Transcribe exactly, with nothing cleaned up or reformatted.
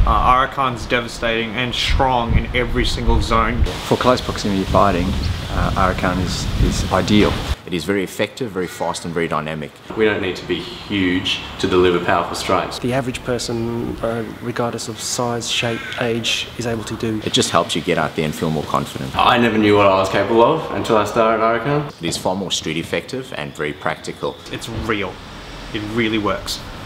Uh, Arakan's devastating and strong in every single zone. For close proximity fighting, uh, Arakan is, is ideal. It is very effective, very fast and very dynamic. We don't need to be huge to deliver powerful strikes. The average person, uh, regardless of size, shape, age, is able to do. It just helps you get out there and feel more confident. I never knew what I was capable of until I started Arakan. It is far more street effective and very practical. It's real. It really works.